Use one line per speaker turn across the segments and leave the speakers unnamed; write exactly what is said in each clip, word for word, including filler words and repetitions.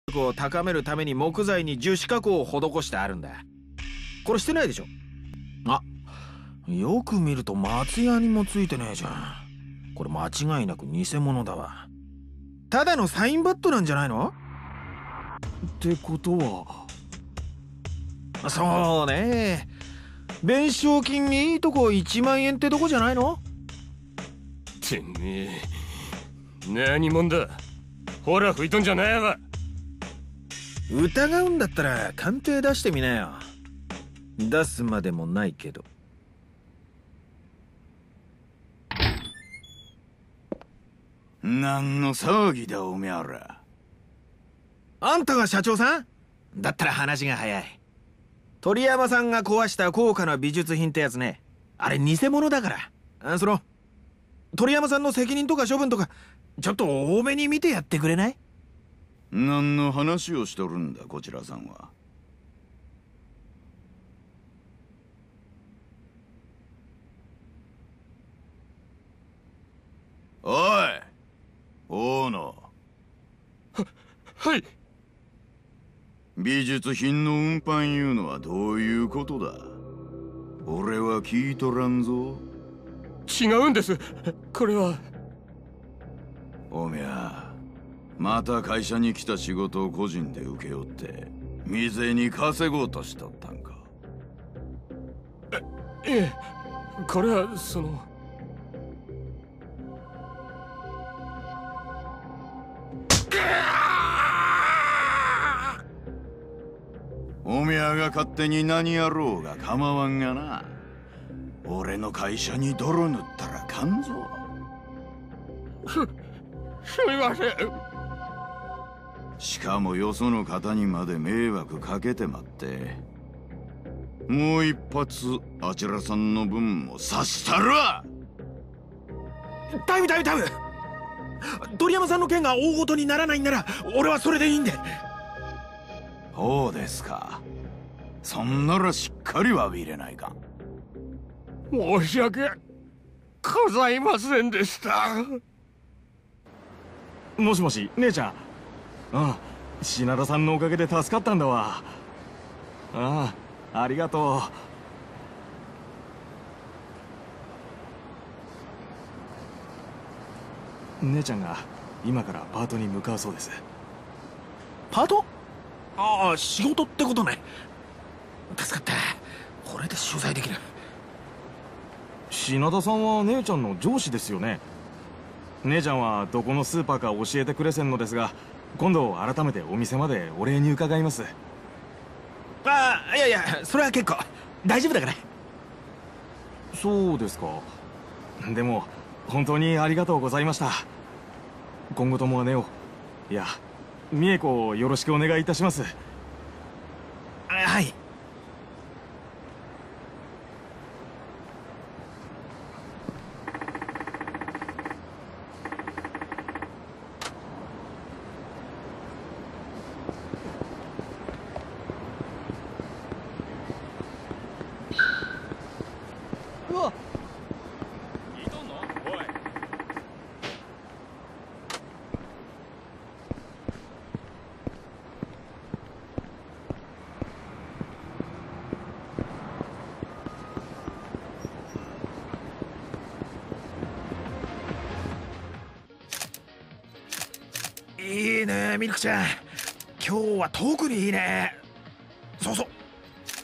力を高めるために木材に樹脂加工を施してあるんだ。これしてないでしょ。あ、よく見ると松屋にもついてねえじゃん。これ間違いなく偽物だわ。ただのサインバットなんじゃないの？ってことは、そうね、弁償金にいいとこいちまんえんってとこじゃないの？
てめえ何者だ。ほら吹いとんじゃないわ。
疑うんだったら鑑定出してみなよ。出すまでもないけど。
何の騒ぎだおめゃら。
あんたが社長さん？だったら話が早い。鳥山さんが壊した高価な美術品ってやつね、あれ偽物だから。あ、その鳥山さんの責任とか処分とかちょっと多めに見てやってくれない？
何の話をしとるんだこちらさんは。おい大野。
ははい。
美術品の運搬いうのはどういうことだ？俺は聞いとらんぞ。
違うんです。これは。
おめゃまた会社に来た仕事を個人で請け負って未然に稼ごうとしとったんか？
えええ、これはその。
おめゃが勝手に何やろうが構わんがな。俺の会社に泥塗ったらかんぞ。
す、すみません。
しかもよその方にまで迷惑かけてまって。もう一発あちらさんの分も刺したら。
タイムタイムタイム。鳥山さんの件が大ごとにならないんなら俺はそれでいいんで。
そうですか。そんならしっかり詫びれないか。
申し訳ございませんでした。
もしもし姉ちゃん。ああ、品田さんのおかげで助かったんだわ。ああ、ありがとう。姉ちゃんが今からパートに向かうそうです。
パート？ああ、仕事ってことね。助かった。これで取材できる。
品田さんは姉ちゃんの上司ですよね。姉ちゃんはどこのスーパーか教えてくれせんのですが、今度改めてお店までお礼に伺います。
ああ、いやいや、それは結構大丈夫だから。
そうですか。でも本当にありがとうございました。今後とも姉を、いや美恵子をよろしくお願いいたします。
はい。
うわっ、
いとんの？おい。
いいねミルクちゃん、今日は特にいいね。そうそう、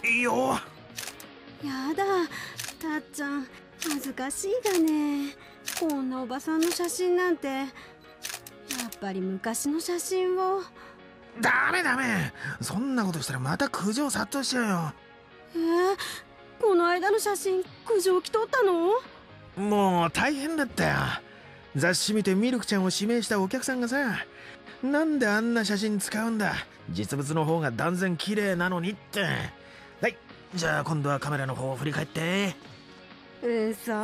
いいよ。
やだ、たっちゃん恥ずかしいだね。こんなおばさんの写真なんて。やっぱり昔の写真を。
ダメダメ、そんなことしたらまた苦情殺到しちゃうよ。
えー、この間の写真苦情来とったの？
もう大変だったよ。雑誌見てミルクちゃんを指名したお客さんがさ、なんであんな写真使うんだ、実物の方が断然綺麗なのにって。はい、じゃあ今度はカメラの方を振り返って。
うそ。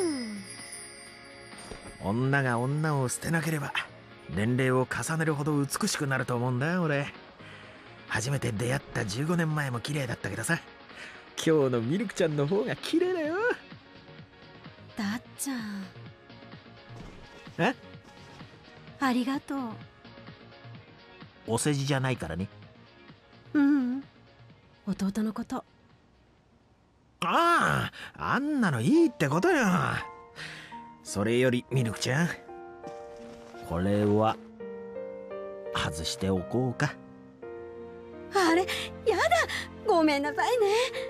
女が女を捨てなければ年齢を重ねるほど美しくなると思うんだ俺。初めて出会ったじゅうごねんまえも綺麗だったけどさ、今日のミルクちゃんの方が綺麗だよ。
たっちゃん、
え？
ありがとう。
お世辞じゃないからね。
うん、弟のこと。
ああ、あんなのいいってことよ。それよりミルクちゃん、これは外しておこうか。
あれ、やだ、ごめんなさいね。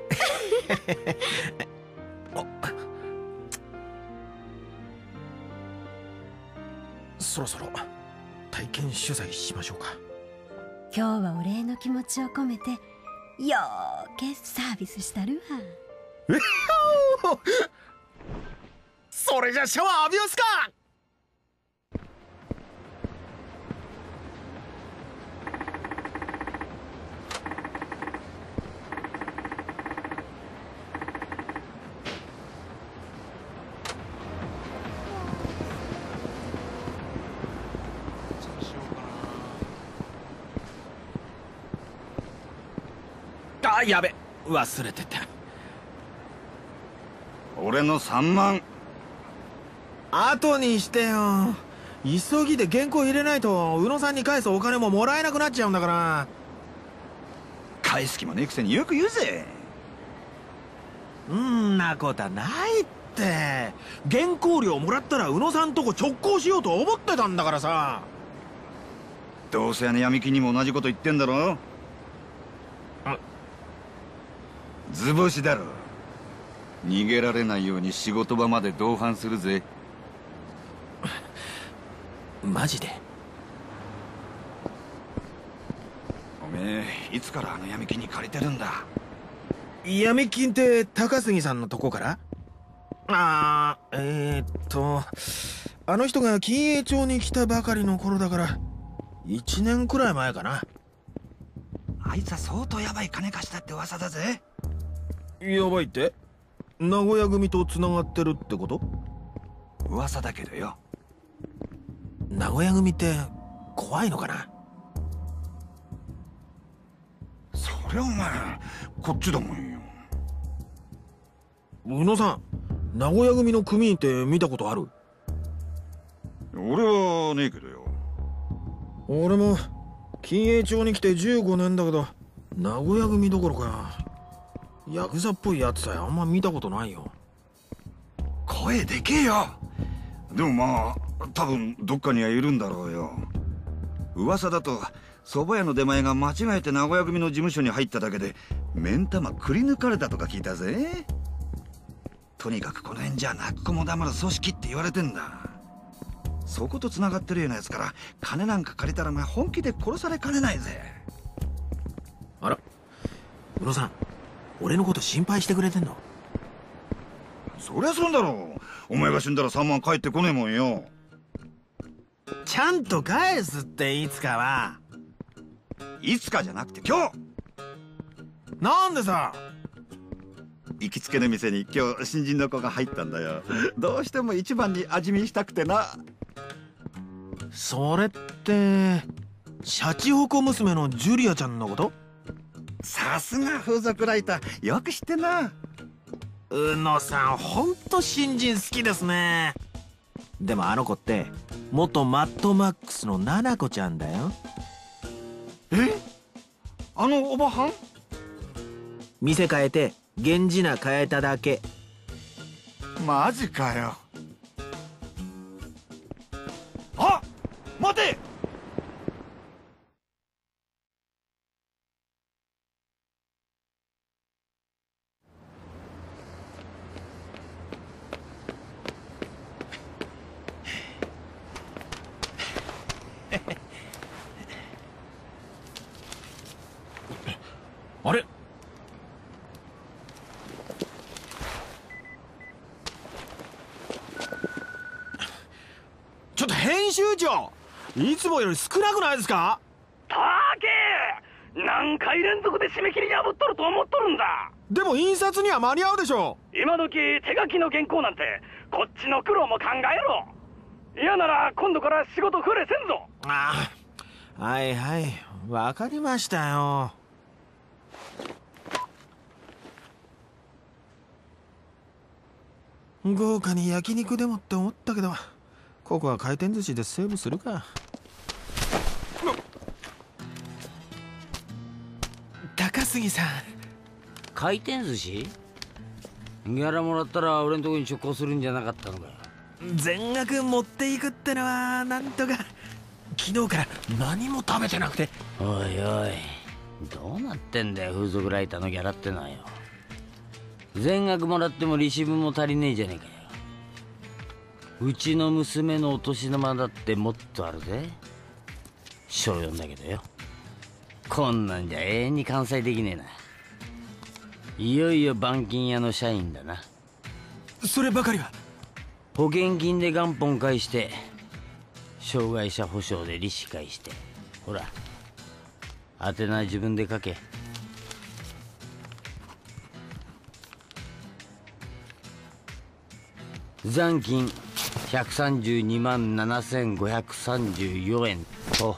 そろそろ体験取材しましょうか。
今日はお礼の気持ちを込めてよーけサービスしたるわ。
それじゃシャワー浴びますか。あ、やべ、忘れてた。
俺のさんまん
後にしてよ。急ぎで原稿入れないと宇野さんに返すお金ももらえなくなっちゃうんだから。
返す気もねえくせによく言うぜ。
んなことはないって。原稿料もらったら宇野さんとこ直行しようと思ってたんだからさ。
どうせあの闇金にも同じこと言ってんだろ。図星だろ。逃げられないように仕事場まで同伴するぜ。
マジで？
おめえいつからあの闇金に借りてるんだ？
闇金って高杉さんのとこから？あー、えー、っとあの人が金栄町に来たばかりの頃だからいちねんくらい前かな。
あいつは相当ヤバい金貸したって噂だぜ。
やばいって？名古屋組と繋がってるってこと？
噂だけどよ。
名古屋組って怖いのかな？
そりゃお前こっちだもんよ。
宇野さん、名古屋組の組員って見たことある？
俺はねえけどよ。
俺も金栄町に来てじゅうごねんだけど名古屋組どころかヤクザっぽいやつさえあんま見たことないよ。
声でけえよ。でもまあ多分どっかにはいるんだろうよ。噂だと蕎麦屋の出前が間違えて名古屋組の事務所に入っただけで目ん玉くり抜かれたとか聞いたぜ。とにかくこの辺じゃ泣く子も黙る組織って言われてんだ。そこと繋がってるようなやつから金なんか借りたらお前本気で殺されかねないぜ。
あら、宇野さん、俺のこと心配してくれてんの？
そりゃそうだろう。お前が死んだらさんまん返ってこねえもんよ。
ちゃんと返すっていつかは。
いつかじゃなくて今日。
なんでさ。
行きつけの店に今日新人の子が入ったんだよ。どうしても一番に味見したくてな。
それってシャチホコ娘のジュリアちゃんのこと？
さすが風俗ライター、よく知ってんな。
宇野さんほんと新人好きですね。でもあの子って元マッドマックスのナナコちゃんだよ。
え？あのおばはん？
店変えて源氏名変えただけ。
マジかよ。あ、待て。
あれ？ちょっと編集長、いつもより少なくないですか？
たけー、何回連続で締め切り破っとると思っとるんだ。
でも印刷には間に合うでしょ。
今時手書きの原稿なんてこっちの苦労も考えろ。嫌なら今度から仕事触れせんぞ。
ああ、はいはい、わかりましたよ。豪華に焼肉でもって思ったけど、ここは回転寿司でセーブするか。 高杉さん。
回転寿司？ギャラもらったら俺んとこに直行するんじゃなかったのかよ。
全額持っていくってのはなんとか。昨日から何も食べてなくて。
おいおい、どうなってんだよ風俗ライターのギャラってのはよ。全額もらっても利子分も足りねえじゃねえかよ。うちの娘のお年玉だってもっとあるぜ。小よんだけどよ。こんなんじゃ永遠に完済できねえな。いよいよ板金屋の社員だな。
そればかりは。
保険金で元本返して障害者保障で利子返して、ほら宛名自分で書け。残金ひゃくさんじゅうにまんななせんごひゃくさんじゅうよえんと、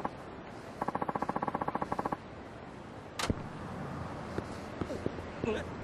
うっ